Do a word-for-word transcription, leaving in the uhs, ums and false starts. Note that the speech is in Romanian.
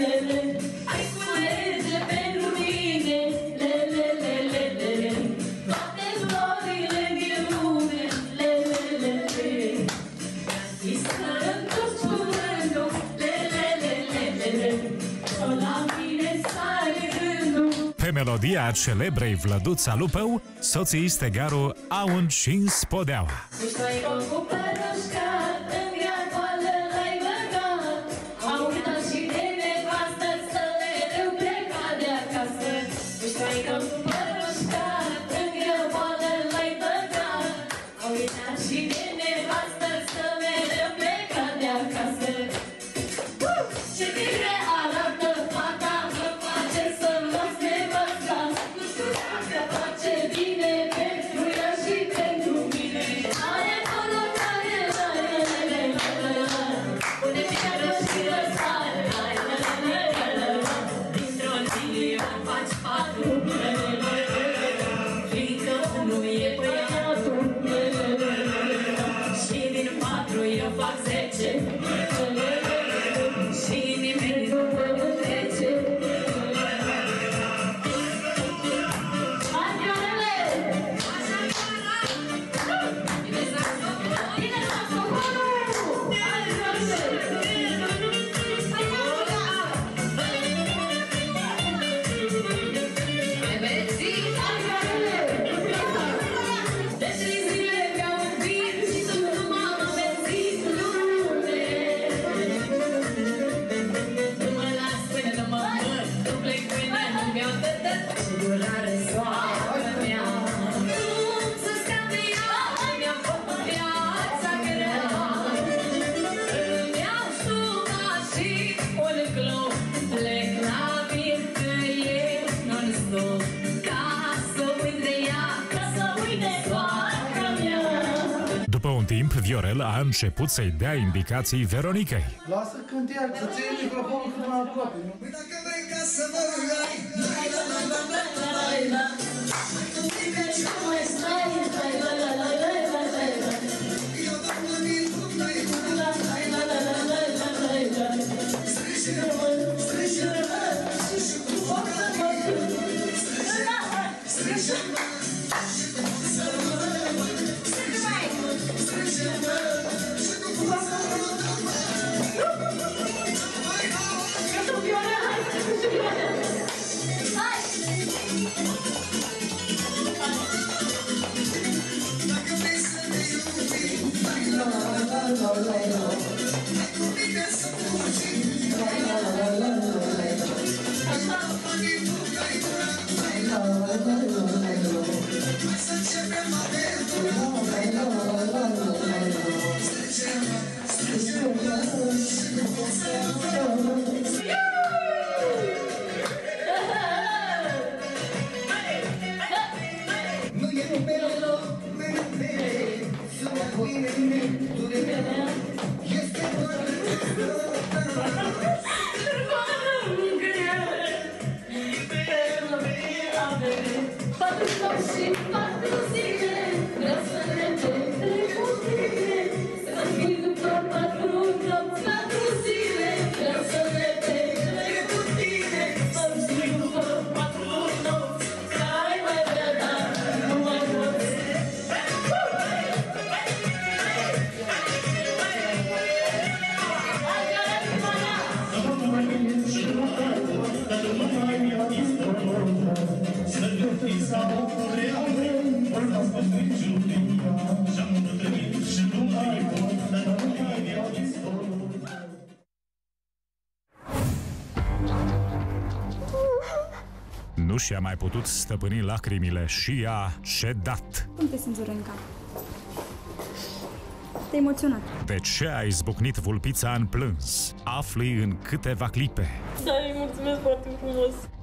Pe melodia celebrei Vlăduța Lupău, soții Stegaru au încins podeaua. După un timp, Viorel a început să-i dea indicații Veronicăi. Lasă când iar, să ții microfonul cât mai aproape, nu? Păi dacă vrei ca să mă rugai, Nu și-a mai putut stăpâni lacrimile și a cedat. Cum te simți, Veronica? Te-ai emoționat. De ce a izbucnit Vulpița în plâns? Afli în câteva clipe. Da, îi mulțumesc foarte frumos.